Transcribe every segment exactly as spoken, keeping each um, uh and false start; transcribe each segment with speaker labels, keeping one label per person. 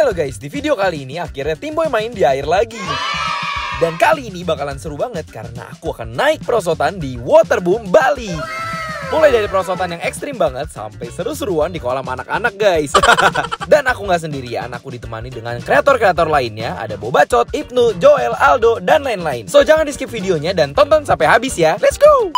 Speaker 1: Halo guys, di video kali ini akhirnya Tim Boy main di air lagi. Dan kali ini bakalan seru banget karena aku akan naik perosotan di Waterboom Bali. Mulai dari perosotan yang ekstrim banget sampai seru-seruan di kolam anak-anak guys. Dan aku nggak sendirian, aku ditemani dengan kreator-kreator lainnya. Ada Bobacot, Ibnu, Joel, Aldo, dan lain-lain. So jangan di skip videonya dan tonton sampai habis ya. Let's go!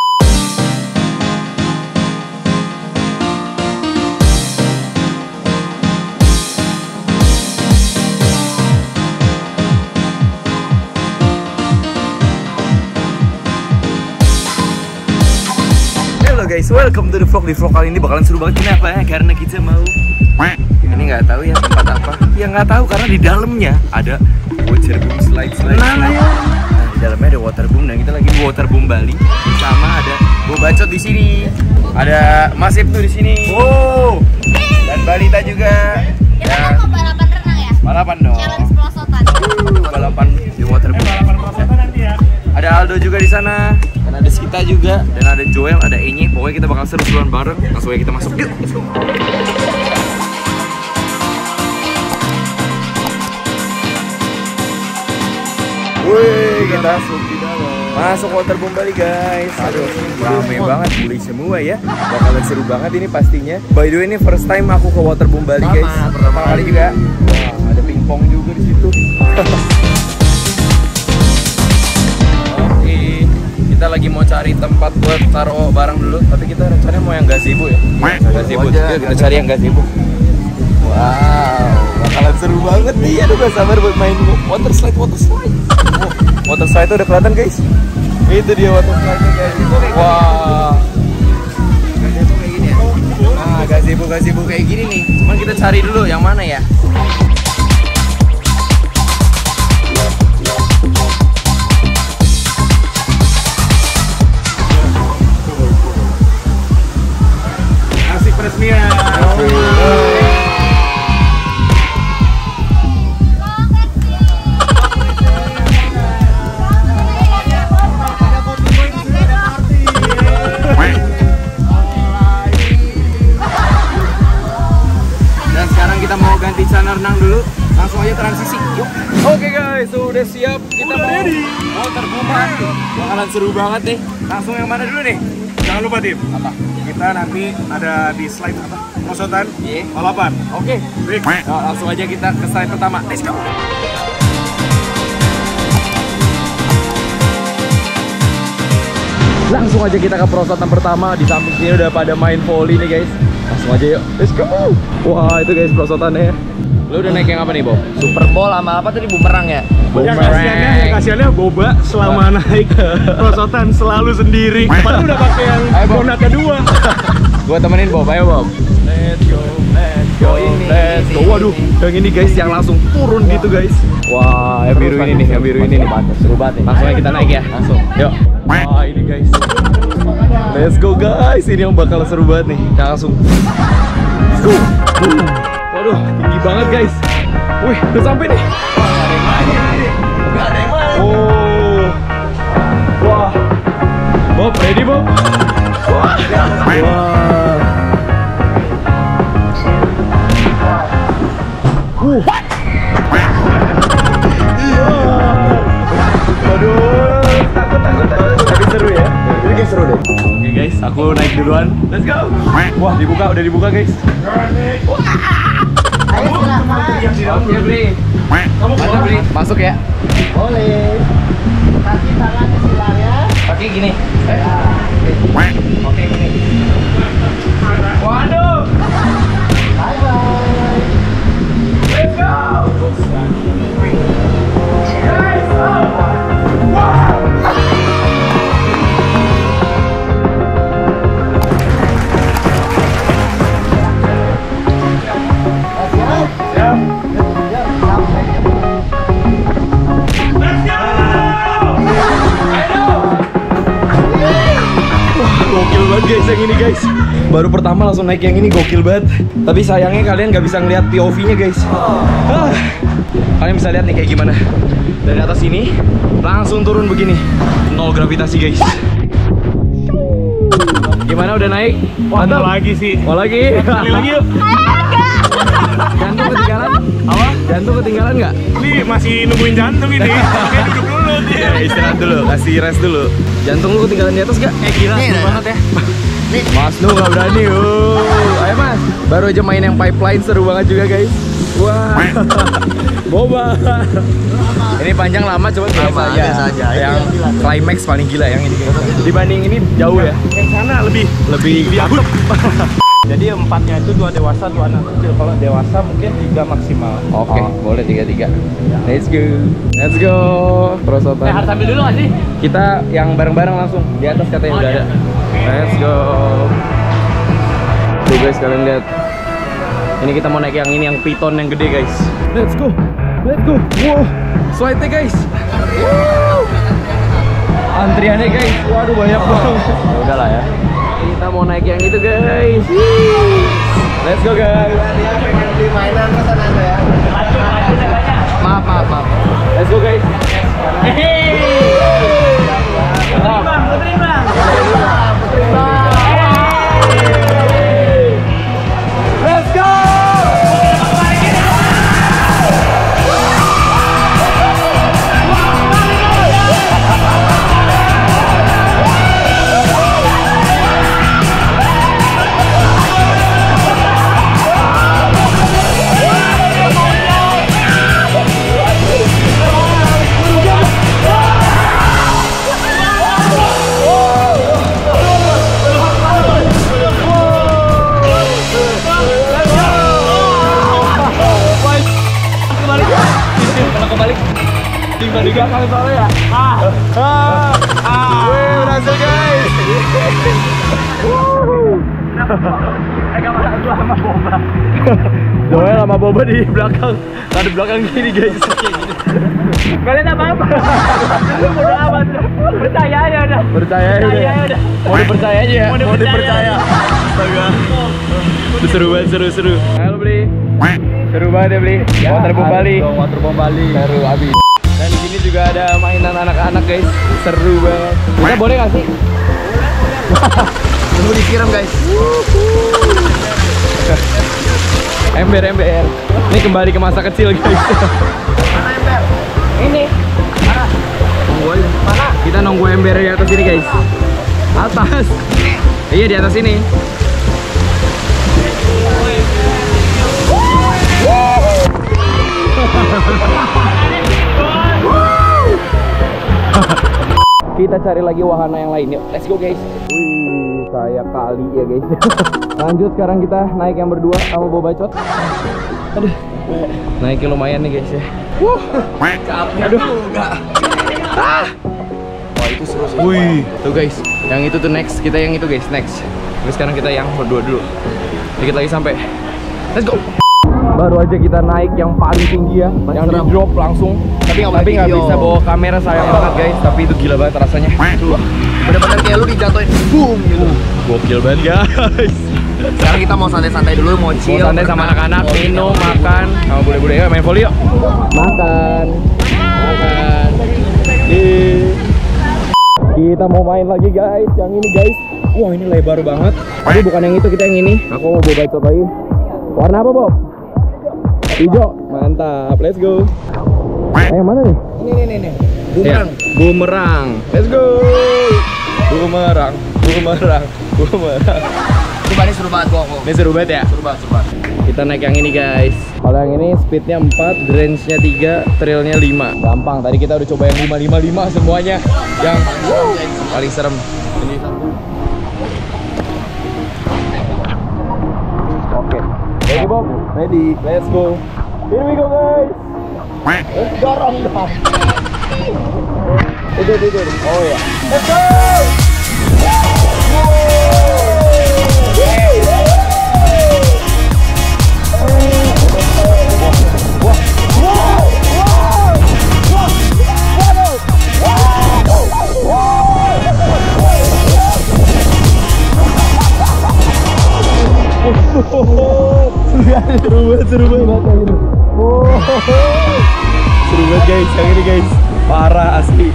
Speaker 1: Halo guys, welcome to the vlog. Di vlog kali ini bakalan seru banget. Kenapa? Karena kita mau ini nggak tahu ya tempat apa. Ya nggak tahu karena di dalamnya ada waterboom slide slide. Nah, nah, di dalamnya ada waterboom dan kita lagi di Waterboom Bali. Sama ada Bobacot di sini, ada Mas Ibnu di sini. Wow. Dan Balita juga.
Speaker 2: Kita kan mau balapan renang ya?
Speaker 1: Balapan dong.
Speaker 2: Challenge perosotan.
Speaker 1: Uh, balapan di waterboom.
Speaker 3: Balapan perosotan nanti ya.
Speaker 1: Ada Aldo juga di sana. Dan ada Sita juga, dan ada Joel, ada Enye. Pokoknya kita bakal seru-seruan bareng. Langsung aja kita masuk. Yuk, let's go. Wih, kita masuk di dalam. Masuk Waterboom Bali guys. Aduh, rame banget, bully semua ya. Bakalan seru banget ini pastinya. By the way, ini first time aku ke Waterboom Bali guys. Pertama kali juga. Wah, ada pingpong juga di situ. Kita lagi mau cari tempat buat taruh barang dulu, tapi kita rencananya mau yang gazebo ya. Gazebo, ya, kita cari yang gazebo. Wow, bakalan seru banget nih. Aduh, gak sabar buat main water slide, water slide. Oh, water slide itu udah kelihatan guys. Itu dia water slide-nya guys. Wah. Gazebo kayak gini ya. Nah, gazebo gazebo kayak gini nih. Cuman kita cari dulu yang mana ya.
Speaker 3: Peresmian.
Speaker 1: Dan sekarang kita mau ganti celana renang dulu. Langsung aja transisi. Yuk. Oke guys, sudah siap. Kita
Speaker 3: Udah
Speaker 1: mau
Speaker 3: ready.
Speaker 1: waterbooman. Bakalan seru banget nih. Langsung yang mana dulu nih?
Speaker 3: Jangan lupa Tim,
Speaker 1: Apa?
Speaker 3: kita nanti ada di slide apa? Perosotan
Speaker 1: Iya.
Speaker 3: balapan.
Speaker 1: Oke.
Speaker 3: Baik.
Speaker 1: Nah, langsung aja kita ke slide pertama. Let's go. Langsung aja kita ke perosotan pertama. Di samping sini udah pada main volley nih guys. Langsung aja yuk. Let's go. Wah, itu guys perosotannya. Lu udah naik yang apa nih, Bob?
Speaker 4: Super Bowl sama apa tadi, bumerang ya?
Speaker 3: Yang kasihannya, yang kasihannya Boba selama naik perosotan selalu sendiri. Padahal udah pakai yang
Speaker 1: Ayo, Bob.
Speaker 3: donat kedua.
Speaker 1: Gua temenin Bob, ayo Bob.
Speaker 4: Let's go, let's go, ini,
Speaker 1: Let's go. Waduh, yang ini guys yang langsung turun gitu guys. Wah, yang biru ini nih, yang biru ini nih.
Speaker 4: seru banget nih.
Speaker 1: Langsung aja kita naik ya. Langsung. Yuk. Wah, ini guys. Let's go guys. Ini yang bakal seru banget nih. Kita langsung. Let's go. Waduh, tinggi banget guys. Wih, udah sampai nih. Oh. Wah. Bob, ready Bob? Wah. Wah. Uh. Iya. Aduh, takut takut takut. Tapi seru ya. Ini kayak seru deh. Oke guys, aku naik duluan. Let's go. Wah, dibuka, udah dibuka guys.
Speaker 2: Ayo silakan.
Speaker 1: Oke, Bri. Mana Bri? Masuk ya.
Speaker 2: Boleh. Kaki tangan ke silang ya.
Speaker 1: Pakai gini. Eh. Oke, gini. Waduh.
Speaker 2: Bye bye.
Speaker 1: Let's go. Guys, oh. Wow. Gokil banget guys yang ini guys. Baru pertama langsung naik yang ini, gokil banget. Tapi sayangnya kalian nggak bisa ngeliat P O V-nya guys. Ah. Kalian bisa lihat nih kayak gimana. Dari atas ini langsung turun begini. Nol gravitasi guys. Gimana, udah naik?
Speaker 3: Wah, mau lagi sih.
Speaker 1: Mau lagi?
Speaker 3: Kali lagi yuk.
Speaker 1: Jantung ketinggalan? Apa? Jantung ketinggalan nggak?
Speaker 3: Ini masih nungguin jantung ini. Oke, duduk dulu dia.
Speaker 1: Ya istirahat dulu, kasih rest dulu. Jantung lu ketinggalan di atas nggak?
Speaker 3: Eh gila,
Speaker 2: Nih,
Speaker 3: seru
Speaker 2: nah.
Speaker 3: banget ya.
Speaker 1: Mas lu nggak berani. Uh. Ayo mas. Baru aja main yang pipeline seru banget juga guys. Wah. Boba. Ini panjang lama coba
Speaker 2: Lama, biasa aja. Ini
Speaker 1: Yang
Speaker 2: yang gila tuh.
Speaker 1: climax paling gila yang ini. Dibanding ini jauh ya.
Speaker 3: Yang sana lebih
Speaker 1: Lebih
Speaker 3: jauh. Jadi empatnya itu dua dewasa, dua anak kecil. Kalau dewasa mungkin tiga maksimal.
Speaker 1: Oke, boleh tiga tiga. Let's go. Let's go. Perosotan.
Speaker 4: Eh, harus ambil dulu nggak sih?
Speaker 1: Kita yang bareng-bareng langsung di atas katanya udah ada. Let's go. Tuh guys kalian lihat. Ini kita mau naik yang ini yang piton yang gede guys. Let's go. Let's go. Wow. Slide guys. Wow. Antriannya guys. Waduh banyak banget. Ya udahlah ya. Kita mau naik yang itu guys. Let's go guys.
Speaker 2: Pengen beli mainan pesan aja ya.
Speaker 1: Maaf maaf maaf. Let's go guys. Let's go. Di belakang soalnya ya. Ah. Ah. Ah. Wih, berhasil guys. Joel sama Boba di belakang. Nah, di belakang gini guys.
Speaker 4: Kalian apa-apa? Lu bodo amat. Percaya aja udah.
Speaker 1: Percaya aja.
Speaker 4: Percaya aja.
Speaker 1: Mau dipercaya aja ya.
Speaker 4: Mau
Speaker 1: Mau
Speaker 4: dipercaya.
Speaker 1: dipercaya. Astaga. Seru banget, seru seru. Ayo beli. Seru banget ya beli. Waterbomb Bali. Waterbomb Bali. Seru abis. Dan di sini juga ada mainan anak-anak guys. Seru banget. Kita boleh nggak sih?
Speaker 2: Tunggu disiram guys.
Speaker 1: Ember ember. Ini kembali ke masa kecil guys.
Speaker 2: Mana ember?
Speaker 4: Ini.
Speaker 1: Nunggu aja. Mana? Kita nunggu ember di atas ini guys. Atas. Iya di atas ini. Kita cari lagi wahana yang lain yuk. Let's go guys. Wih, kayak kali ya guys. Lanjut sekarang kita naik yang berdua sama Bobacot. Aduh. Naiknya lumayan nih guys ya. Wuh. Aduh. Ah. Wah, itu seru sih. Wih, tuh guys. Yang itu tuh next. Kita yang itu guys, next. Terus sekarang kita yang berdua dulu. Dikit lagi sampai. Let's go. Baru aja kita naik yang paling tinggi ya, yang di drop langsung.
Speaker 2: Tapi nggak
Speaker 1: Tapi nggak
Speaker 2: video.
Speaker 1: bisa bawa kamera, sayang banget guys. Tapi itu gila banget rasanya.
Speaker 2: Bener-bener kayak lu dijatuhin boom gitu.
Speaker 1: Gokil banget guys.
Speaker 2: Sekarang kita mau santai-santai dulu, mau
Speaker 1: Mau
Speaker 2: chill.
Speaker 1: santai sama anak-anak, minum, makan, sama bule-bule ya main volley yuk. Makan, makan. Ih. Kita mau main lagi guys, yang ini guys. Wah ini lebar banget. Tapi bukan yang itu, kita yang ini. Aku mau boba itu lagi. Warna apa Bob? Hijau. Mantap, let's go. Eh, yang mana nih?
Speaker 2: Ini nih nih nih. Bumerang.
Speaker 1: Ya, bumerang. Let's go. Bumerang, bumerang, bumerang.
Speaker 2: Coba ini seru banget gua. gua.
Speaker 1: Ini seru banget ya?
Speaker 2: Seru banget, seru banget.
Speaker 1: Kita naik yang ini guys. Kalau yang ini speednya empat, range-nya tiga, trailnya lima. Gampang, tadi kita udah coba yang lima lima lima semuanya. Yang wuh, paling serem. Ini. Oke. Ready Bob? Ready. Let's go. Here we go guys. Let's dorong dong. Itu itu itu. Oh ya. Let's go. Seru banget, seru banget ini. Oh, seru banget guys, yang ini guys, parah asli.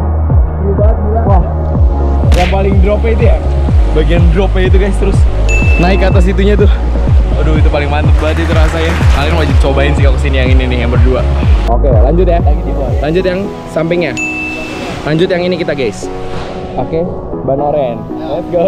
Speaker 1: Wah, yang paling dropnya itu ya, bagian dropnya itu guys terus. naik ke atas itunya tuh. Aduh, itu paling mantep banget itu rasanya. Kalian wajib cobain sih kalau kesini yang ini nih, yang berdua. Oke, lanjut ya. Lanjut yang sampingnya. Lanjut yang ini kita guys. Oke, ban oren. Let's go.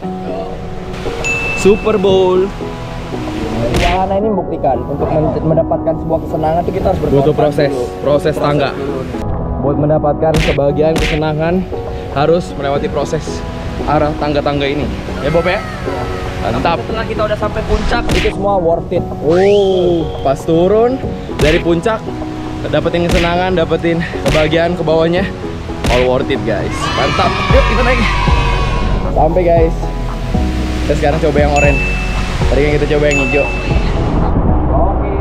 Speaker 1: Super Bowl. Wahana ini membuktikan untuk mendapatkan sebuah kesenangan itu kita harus berproses. Butuh proses, dulu. proses tangga. Buat mendapatkan kebahagiaan, kesenangan harus melewati proses arah tangga-tangga ini. Ya Bob ya? Mantap. Setelah kita udah sampai puncak, itu semua worth it. Oh, pas turun dari puncak, dapetin kesenangan, dapetin kebahagiaan ke bawahnya, all worth it guys. Mantap. Yuk kita naik. Sampai guys. Kita sekarang coba yang oranye. Tadi kan kita coba yang hijau. Oke.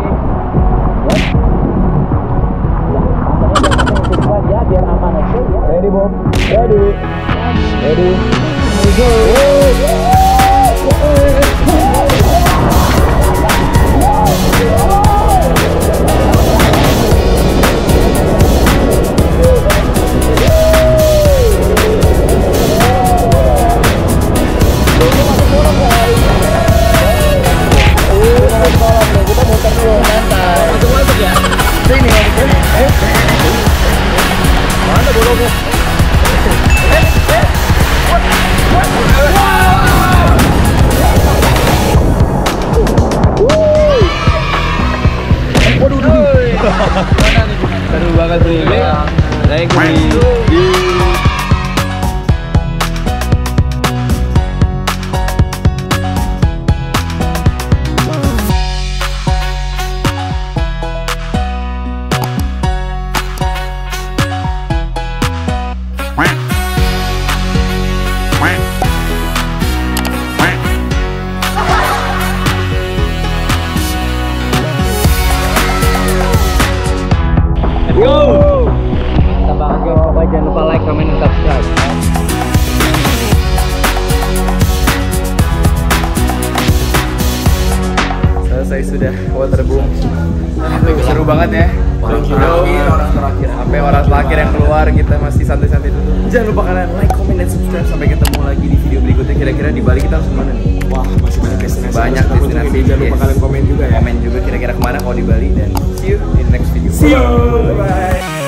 Speaker 1: Ya, biar aman aja. Ready Bob? Ready. Ready. Let's go. Seru banget sih. Naik nih. Go! Mantap banget guys, pokoknya jangan lupa like, comment, dan subscribe. Selesai sudah waterboom. Seru banget ya. Orang terakhir, orang terakhir. Sampai orang terakhir yang keluar, kita masih santai-santai dulu. Jangan lupa kalian like, comment, dan subscribe. Sampai ketemu lagi di video berikutnya. Kira-kira di Bali kita harus kemana nih? Wah, masih banyak destinasi. Banyak destinasi. Jangan lupa kalian komen juga ya. Komen juga kira-kira kemana kalau di Bali, dan see you in the next video. See you. Bye bye.